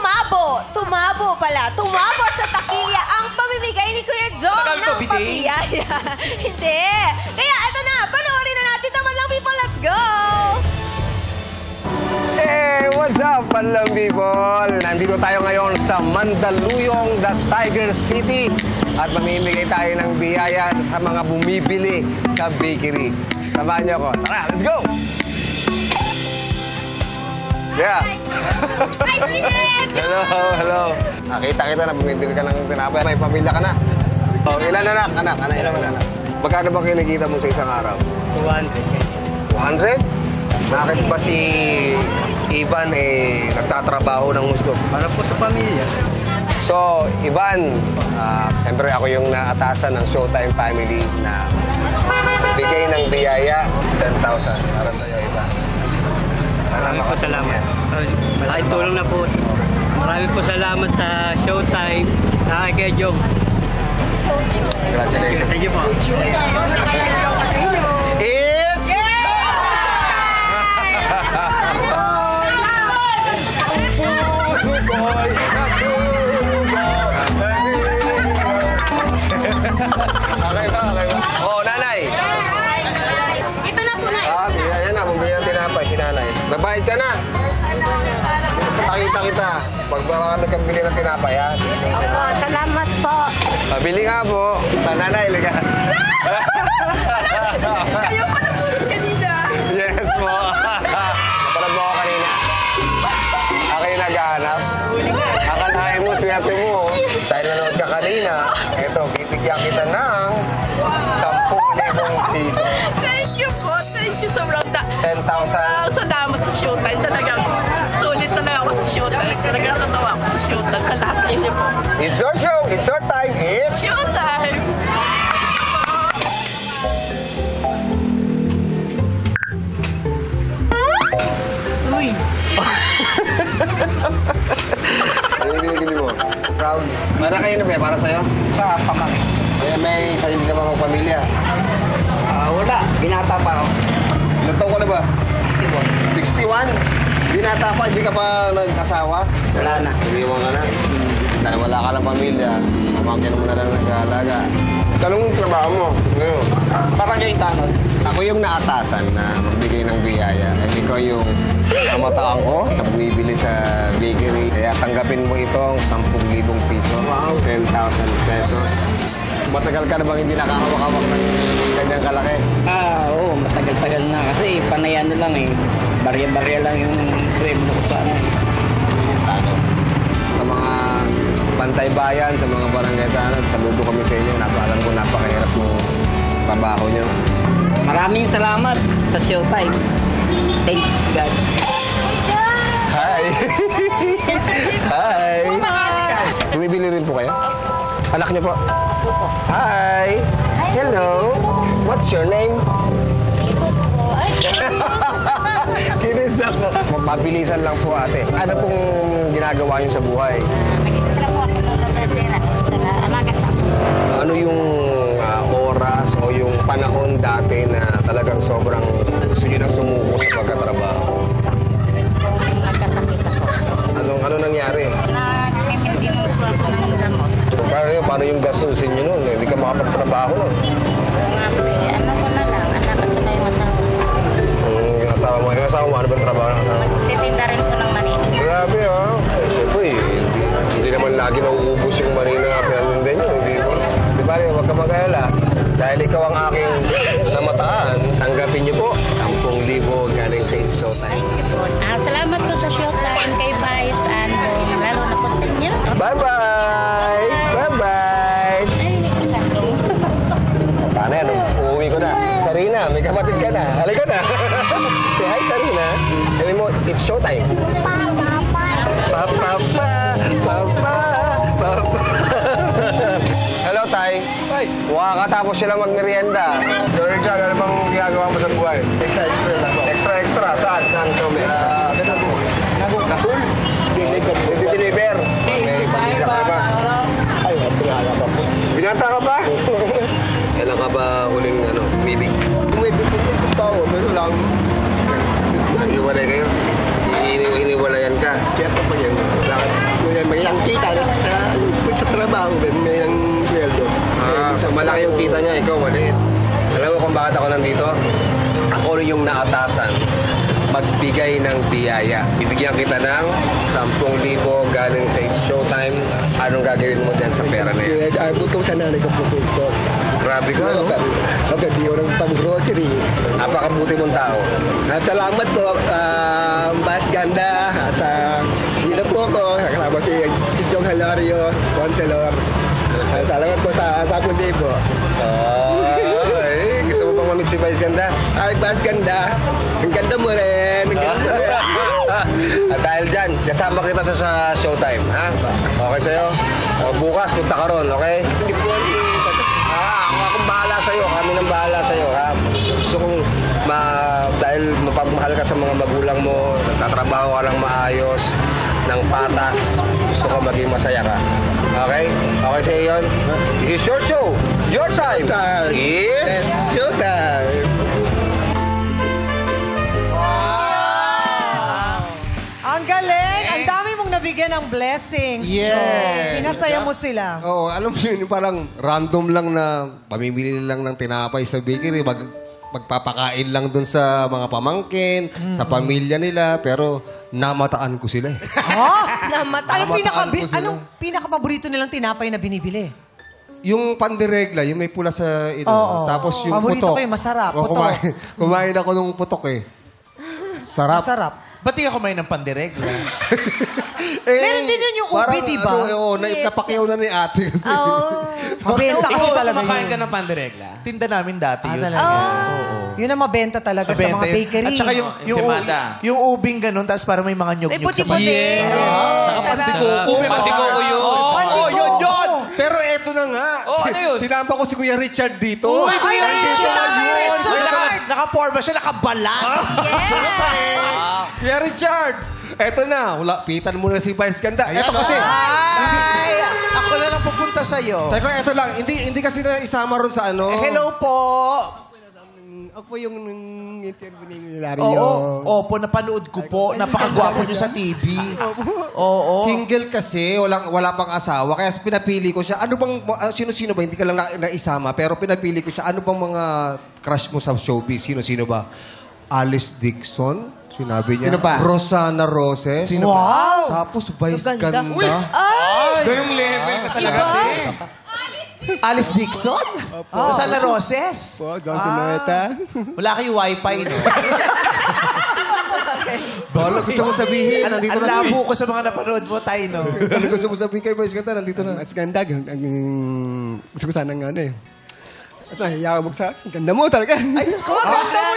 Tumabo sa takilya ang pamimigay ni Kuya Jong ng pabiyaya. Hindi. Kaya ito na, panoorin na natin naman lang people. Let's go! Hey, what's up, Panlang people? Nandito tayo ngayon sa Mandaluyong, the Tiger City. At mamimigay tayo ng biyaya sa mga bumibili sa bakery. Samahan niyo ako. Tara, let's go! Yeah. Hi, sweetheart! Hello. Nakita na bumibili ka ng tinapay. May pamilya ka na. Oh, ilan anak? Ilan anak? Magkano ba kinikita mo sa isang araw? 200. 200? Bakit ba si Ivan nagtatrabaho ng gusto? Para po sa pamilya. So, Ivan, siyempre ako yung naatasan ng Showtime family na bigay ng biyaya 10,000 para sa'yo, Ivan. Marami po salamat. Malaking tulong na po. Marami po salamat sa Showtime. Kay Jong. Congratulations. Thank you po. It's... Okay ba? Oh, nanay. Ito na po na. Ayan na, bumili ng tinapay si nanay. Babayad ka na. Pakita kita. Pag kami bili ng tinapay, ha? Salamat po. Pabili nga po. Nanay, liga. Kayo pa na po kanina. Yes po. Napalad mo ako kanina. Ako yung naghahanap. Akalain mo, swerte mo. Dahil nanood ka kanina, eto, bibigyan kita ng 10,000 piso. Thank you po. Thank you sobrang 10,000. salamat sa Showtime. Talagang sulit talaga ako sa Showtime. Talagang natawa ako sa Showtime. Sa lahat sa inyo po. It's your show. It's your time. It's... Showtime! Uy! Ano yung binibili mo? Proud. Para kayo na ba? Para sa'yo? Sa pamangkin. May sarili ka bang pamilya? Wala. Binata pa ako. Ilang taon ka na ba? 61? Binata pa, hindi ka pa nag-asawa? Wala na. Iniwan ka na? Dahil wala ka ng pamilya, pamangkin mo na lang nag-aalaga. Tanong trabaho mo ngayon? Parang yung tanod. Ako yung naatasan na magbigay ng biyaya. Ikaw yung kamataang ko na bumibili sa bakery. Kaya tanggapin mo itong 10,000 piso. Wow. 10,000 pesos. Matagal ka na bang hindi nakahawak-hawak ng ganyang kalaki? Oo. Matagal-tagal na. Kasi panay ano lang eh. Barya-barya lang yung sweldo ko sa ano. Tanod. Sa mga Pantay Bayan, sa mga barangay tanod, saludo kami sa inyo. Alam ko napakahirap ng trabaho nyo. Maraming salamat sa Showtime. Thanks, God. Hi! Hi! Bumibili rin po kayo? Anak niyo po? Hi! Hello! What's your name? Kinis ako. Mabilisan lang po, ate. Ano pong ginagawa niyo sa buhay? Nag-extra po ako ng Ladera. Alaga sa ako. Ano yung oras o yung panahon dati na talagang sobrang gusto niyo na sumuko sa pagkatrabaho? Nagkasakit ako. Ano nangyari? Nag-maintenance po ako ng gamot. Paano yung gastusin niyo noon? Hindi ka makapagtrabaho noon. Ano ko na lang, anak at saka yung asawa. Yung asawa mo, ano bang trabaho ng asawa mo? Titinda rin ko ng mani. Grabe, ha? Siyempre, hindi naman lagi nauubos yung mani na pinanundan nyo. Di ba, huwag ka mag-alala. Dahil ikaw ang aking namataan, tanggapin niyo po 10,000 galing sa Showtime. Salamat po sa Showtime kay Vice and lalo na po sa inyo. Bye-bye! Bye-bye! Ay, hindi ko Paano yan? Uuwi ko na. Sarina, may kapatid ka na. Halika na. Say hi, Sarina. Sabi mo, it's Showtime. Papa, papa. Hello, Tay. Ay! Wakakatapos sila magmerienda. Sir John, ano bang ginagawa mo sa buhay? Extra lang po. Extra? Saan? Saan kami? Kasul? Deliver. May pamilya ka ba? Ay, pinaka pa po. Binata ka ba? Kailan ka ba huling bibig? May bibig tao, pero lang. Nag-iwalay kayo? Iniwalayan ka? Kaya pa pa yan. Bakit? lang, may ang sweldo. So malaki yung kita niya, ikaw maliit. Alam mo kung bakit ako nandito? Ako rin yung naatasan magbigay ng biyaya. Bibigyan kita ng 10,000 galing sa It's Showtime. Anong gagawin mo dyan sa pera na yan? Butong sa nanay ko po. Grabe ka, no? Okay, di ko ng pang-grocery. Napakabuti mong tao. At salamat po, Bas Ganda. At sa dito po ako, kasama si Jong Hilario, Conselor. Salamat po sa 10,000 po. Gusto mo pang mamit si Vice Ganda? Ay, Bas Ganda. Ang ganda mo rin. Ang ganda mo rin. At dahil dyan, kasama kita sa Showtime, ha? Okay sa'yo? Bukas, punta ka ron, okay? Hindi po Akong bahala sa'yo, kami nang bahala sa'yo, ha? Gusto kong, dahil mapagmahal ka sa mga magulang mo, nagtatrabaho ka lang maayos, ng patas, gusto ko maging masaya ka. Okay? Okay sa'yo yun? This is your show. Your time. It's Showtime. Ang galing! Ang dami mong nabigyan ng blessings. Yes. So, pinasaya mo sila. Oo, alam mo yun, parang random lang na pamimili lang ng tinapay sa bakery, magpapakain lang dun sa mga pamangkin, sa pamilya nila, pero namataan ko sila eh. Oh? Namatay. Anong pinaka-paborito nilang tinapay na binibili? Yung pandiregla, yung may pula sa ino. Oo. Tapos yung Paborito putok. ko yung masarap, Oo, putok. kumain ako nung putok eh. Sarap. Masarap. Ba't di ka kumain ng pandiregla? Meron din yun yung ubi, parang, di ba? Napakiyaw na ni ate kasi. Mabenta kasi talaga kumakain yun. ka ng pandiregla? Tinda namin dati yun. Yun ang mabenta talaga sa mga bakery. At saka yung ubing ganun, tapos parang may mga May nyug-nyug sa puti-puti. Patiko yun. Oh, yun! Pero eto na nga. Ano yun? Sinamba ko si Kuya Richard dito. Ay, nandiyan si Tatay Richard! Naka-forma siya, nakabalat. Kuya Richard! Eto na. Pitan mo na si Vice Ganda. Eto kasi. Ay! Ako na lang pupunta sa'yo. Teka, eto lang. Hindi kasi na isama ron sa ano. Hello po! Ako yung interview ni Hilario. Opo, napanood ko po. Napakagwapo niyo sa TV. Oo. Single kasi, wala pang asawa. Kaya pinapili ko siya. Ano bang, sino-sino ba? Hindi ka lang naisama. Pero pinapili ko siya. Ano bang mga crush mo sa showbiz? Sino-sino ba? Alice Dixon? Sinabi niya. Sino pa? Rosana Roses. Sino wow! Tapos Vice Ganda. Ganda. Ay! Ganyung level na talaga. Alice Dixon? Rosana Roses? Po, Don Sinueta. Wala kayo wifi, no? Bala, gusto mo sabihin. Nandito Ang na labo ko sa mga napanood mo, Tay, no? Ano gusto mo sabihin kay Vice Ganda? Nandito na. Mas ganda. Gusto ko sana nga ano eh. At nahiya mo sa ganda mo talaga. Ay, Diyos ko. Ganda mo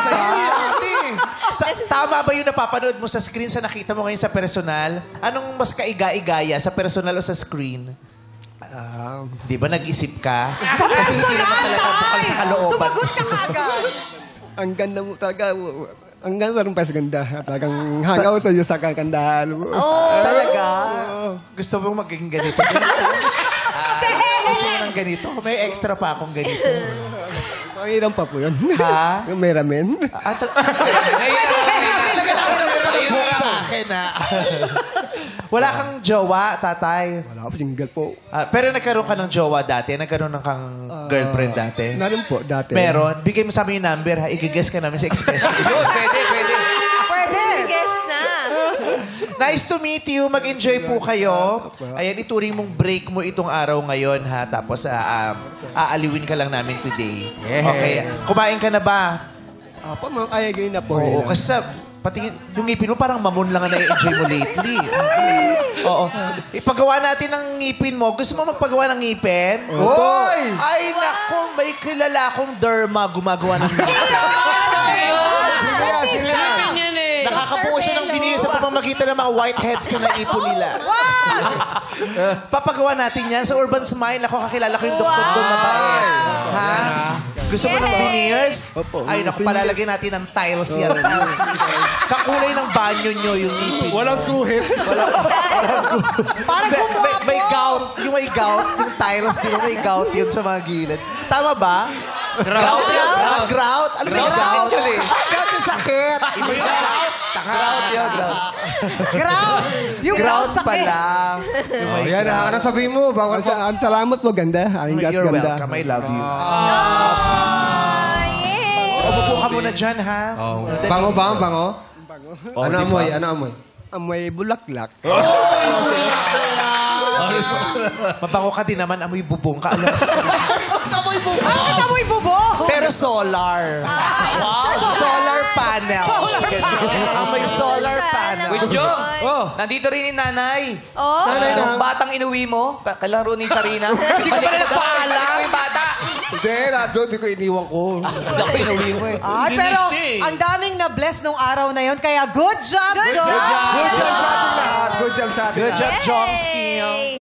Tama ba yung napapanood mo sa screen sa nakita mo ngayon sa personal? Anong mas kaiga-igaya, sa personal o sa screen? Di ba nag-isip ka? Sa Kasi hindi naman personal, talaga bukal sa kalooban. Sumagot ka kagad. Ang ganda mo talaga. Ang ganda rin pa sa ganda. Talagang hangaw sa iyo sa kagandahan mo. Talaga? Gusto mong maging ganito? Gusto mo ng ganito? May extra pa akong ganito. Mahirap pa po yun. Ha? Yung may ramen. Buhok sa akin, ha? Wala kang jowa, tatay? Wala po, single po. Pero nagkaroon ka ng jowa dati? Nagkaroon ng kang girlfriend dati? Narin po, dati. Meron? Bigay mo sa amin yung number, ha? Igigess ka namin sa expression. Pwede. Guess na. Nice to meet you. Mag-enjoy po kayo. Ayan, ituring mong break mo itong araw ngayon, ha? Tapos, aaliwin ka lang namin today. Okay. Kumain ka na ba? Apo, mga kaya ganyan na po. Oo, kasi pati yung ngipin mo parang mamon lang ang na-enjoy mo lately. Oo. Ipagawa natin ng ngipin mo. Gusto mo magpagawa ng ngipin? Hoy! Ay, naku, may kilala akong derma gumagawa ng ngipin. Nakakabuo siya ng binili sa pamamagitan ng mga whiteheads na naipon nila. Papagawa natin yan sa Urban Smile. Ako, kakilala ko yung doktor doon na bae. Ha? Gusto mo ng veneers? Opo. Ay, naku, palalagyan natin ng tiles yan. Kakulay ng banyo nyo yung ngipin. Walang guhit. Parang gumawa May gout. Yung may gout, yung tiles, di ba may gout yun sa mga gilid. Tama ba? Grout. Grout? Ano ba yung gout? Gout yung sakit. Grout yun, grout. Ground! Yung ground sakit. pala. Oh, yan na. Ano sabihin mo? Bawal po. Salamat po, ganda. Aking gas You're ganda. welcome. I love you. Oh, yay! Upo ka muna dyan, ha? Bango ba? Bango? Ano amoy? Ano amoy? Amoy bulaklak. Mabango ka din naman, amoy bubong ka. Alam. Bakit amoy bubo? Pero solar. Solar panels. Amoy solar panels. Wish Jo, Oh. nandito rin yung nanay. Oh? Nanay na. Yung batang inuwi mo, kalaro ni Sarina. Hindi ka pala nagpaalam. Yung bata. Hindi, hindi ko iniwan ko. Ako inuwi mo eh. Ay, pero ang daming na-bless nung araw na yon. Kaya good job, Good John! job! Good job sa ating lahat. Good job sa ating Good lahat. job, Jomski. Yay!